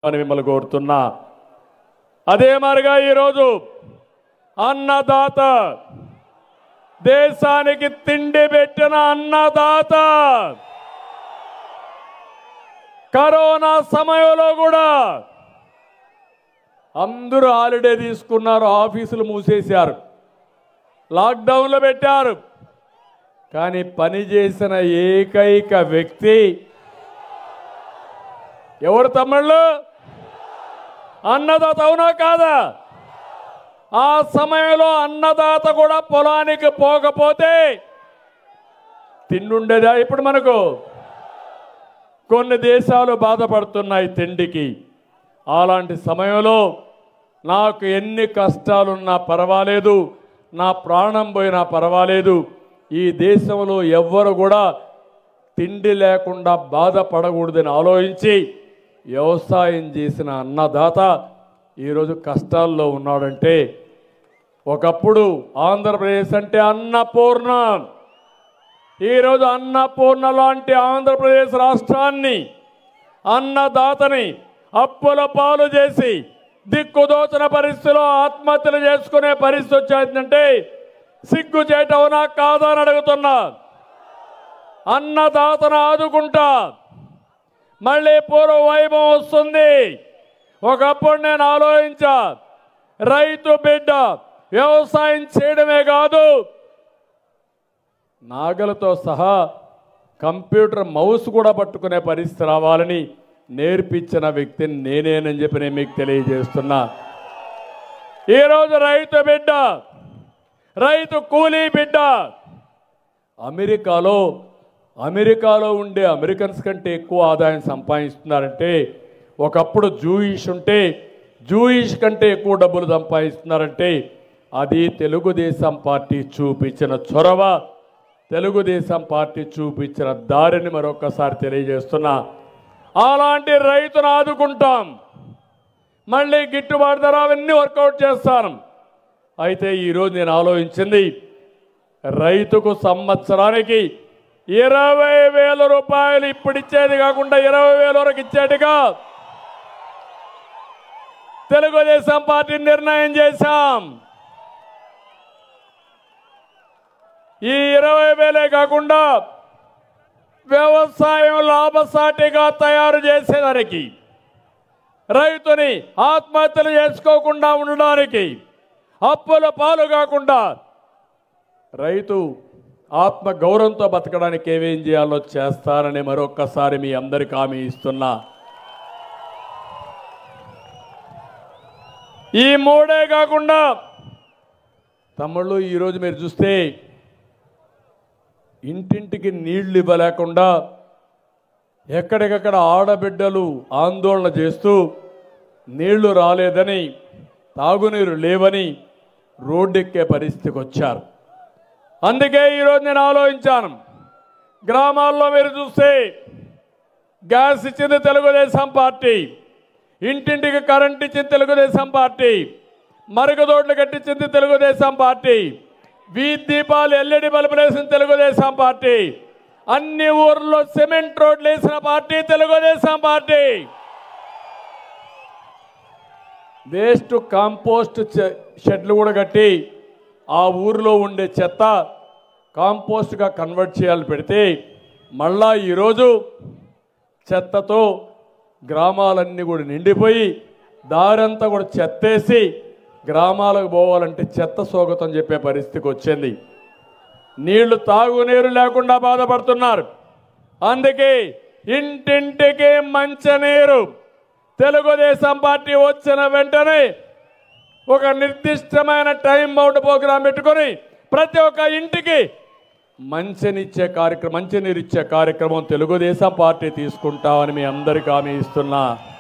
అని మిమ్మల్ని కోరుతున్నా. అదే మరిగా ఈరోజు అన్నదాత, దేశానికి తిండి పెట్టిన అన్నదాత, కరోనా సమయంలో కూడా అందరూ హాలిడే తీసుకున్నారు, ఆఫీసులు మూసేశారు, లాక్డౌన్లో పెట్టారు. కానీ పనిచేసిన ఏకైక వ్యక్తి ఎవరు తమ్ముళ్ళు? అన్నదాత. అవునా కాదా? ఆ సమయంలో అన్నదాత కూడా పొలానికి పోకపోతే తిండుండేదా? ఇప్పుడు మనకు కొన్ని దేశాలు బాధపడుతున్నాయి తిండికి. అలాంటి సమయంలో నాకు ఎన్ని కష్టాలున్నా పర్వాలేదు, నా ప్రాణం పోయినా పర్వాలేదు, ఈ దేశంలో ఎవ్వరు కూడా తిండి లేకుండా బాధపడకూడదని ఆలోచించి వ్యవసాయం చేసిన అన్నదాత ఈరోజు కష్టాల్లో ఉన్నాడంటే, ఒకప్పుడు ఆంధ్రప్రదేశ్ అంటే అన్నపూర్ణ, ఈరోజు అన్నపూర్ణ లాంటి ఆంధ్రప్రదేశ్ రాష్ట్రాన్ని, అన్నదాతని అప్పుల పాలు చేసి దిక్కుదోచిన పరిస్థితిలో ఆత్మహత్యలు చేసుకునే పరిస్థితి వచ్చేందంటే సిగ్గు చేయటవునా కాదా అని అడుగుతున్నా. అన్నదాతను ఆదుకుంటా, మళ్ళీ పూర్వ వైభవం వస్తుంది. ఒకప్పుడు నేను ఆలోచించా, రైతు బిడ్డ వ్యవసాయం చేయడమే కాదు, నాగలతో సహా కంప్యూటర్ మౌస్ కూడా పట్టుకునే పరిస్థితి రావాలని నేర్పించిన వ్యక్తిని నేనేనని చెప్పి నేను మీకు తెలియజేస్తున్నా. ఈరోజు రైతు బిడ్డ, రైతు కూలీ బిడ్డ అమెరికాలో ఉండే అమెరికన్స్ కంటే ఎక్కువ ఆదాయం సంపాదిస్తున్నారంటే, ఒకప్పుడు జూయిష్ ఉంటే జూయిష్ కంటే ఎక్కువ డబ్బులు సంపాదిస్తున్నారంటే అది తెలుగుదేశం పార్టీ చూపించిన చొరవ, తెలుగుదేశం పార్టీ చూపించిన దారిని మరొకసారి తెలియజేస్తున్నా. అలాంటి రైతును ఆదుకుంటాం, మళ్ళీ గిట్టుబాటు ధర అవన్నీ వర్కౌట్ చేస్తాను. అయితే ఈరోజు నేను ఆలోచించింది, రైతుకు సంవత్సరానికి 20,000 రూపాయలు ఇప్పుడు ఇచ్చేది కాకుండా 20,000 వరకు ఇచ్చేట్టుగా తెలుగుదేశం పార్టీ నిర్ణయం చేశాం. ఈ 20,000 కాకుండా వ్యవసాయం లాభసాటిగా తయారు చేసేదానికి, రైతుని ఆత్మహత్యలు చేసుకోకుండా ఉండడానికి, అప్పుల పాలు కాకుండా రైతు ఆత్మ గౌరవంతో బతకడానికి ఏమేం చేయాలో చేస్తానని మరొక్కసారి మీ అందరికీ హామీ ఇస్తున్నా. ఈ మూడే కాకుండా తమ్ముళ్ళు, ఈరోజు మీరు చూస్తే ఇంటింటికి నీళ్లు ఇవ్వలేకుండా ఎక్కడికక్కడ ఆడబిడ్డలు ఆందోళన చేస్తూ నీళ్లు రాలేదని, తాగునీరు లేవని రోడ్డెక్కే పరిస్థితికి వచ్చారు. అందుకే ఈరోజు నేను ఆలోచించాను, గ్రామాల్లో మీరు చూస్తే గ్యాస్ ఇచ్చింది తెలుగుదేశం పార్టీ, ఇంటింటికి కరెంట్ ఇచ్చింది తెలుగుదేశం పార్టీ, మరుగుదొడ్లు కట్టించింది తెలుగుదేశం పార్టీ, వీధి దీపాలు ఎల్ఈడి బల్బులు వేసిన తెలుగుదేశం పార్టీ, అన్ని ఊర్లో సిమెంట్ రోడ్లు వేసిన party Telugu Desam party. Waste compost షెడ్లు కూడా కట్టి ఆ ఊరిలో ఉండే చెత్త కాంపోస్ట్గా కన్వర్ట్ చేయాలి పెడితే, మళ్ళా ఈరోజు చెత్తతో గ్రామాలన్నీ కూడా నిండిపోయి దారంతా కూడా చెత్తేసి గ్రామాలకు పోవాలంటే చెత్త స్వాగతం చెప్పే పరిస్థితికి వచ్చింది. నీళ్లు తాగునీరు లేకుండా బాధపడుతున్నారు. అందుకే ఇంటింటికి మంచినీరు తెలుగుదేశం పార్టీ వచ్చిన వెంటనే ఒక నిర్దిష్టమైన టైం బౌండ్ ప్రోగ్రాం పెట్టుకొని ప్రతి ఒక్క ఇంటికి మంచినీరు ఇచ్చే కార్యక్రమం తెలుగుదేశం పార్టీ తీసుకుంటామని మీ అందరికీ హామీ ఇస్తున్నా.